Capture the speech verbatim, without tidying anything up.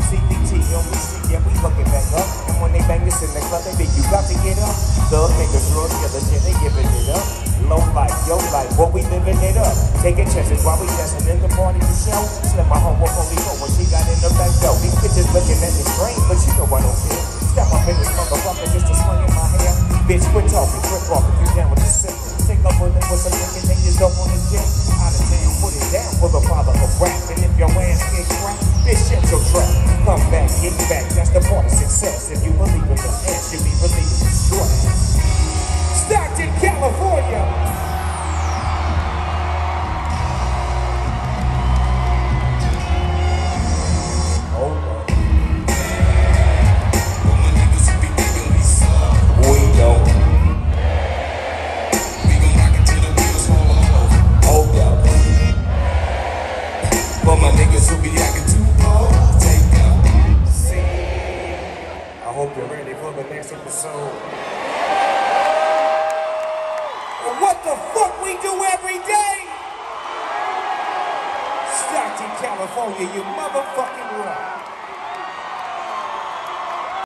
C B T, and we see, yeah, we hooking back up. And when they bang this in the club, they think you got to get up. Thug niggas, drug dealers, yeah, they giving it up. Low life, yo life, what we living it up. Taking chances while we dancing in the party to show. Slip my home up only go when she got in the back door. These bitches looking at me strange, but you know I don't care. Step up in this motherfucker just to swing in my hair. Bitch, quit talking, quit walking, you down with the sick. Take up with it with some niggas, they just don't want to jet. Out of town, put it down for the father of rap. And if your ass get cracked, bitch, shut your trap. Come back, get back, that's the part of success. If you believe in the ass, you be relieving the stress. Stockton, California. For my niggas who be acting too bold, take a seat. I hope you're ready for the next episode. And what the fuck we do every day? Stockton, California, you motherfucking rock.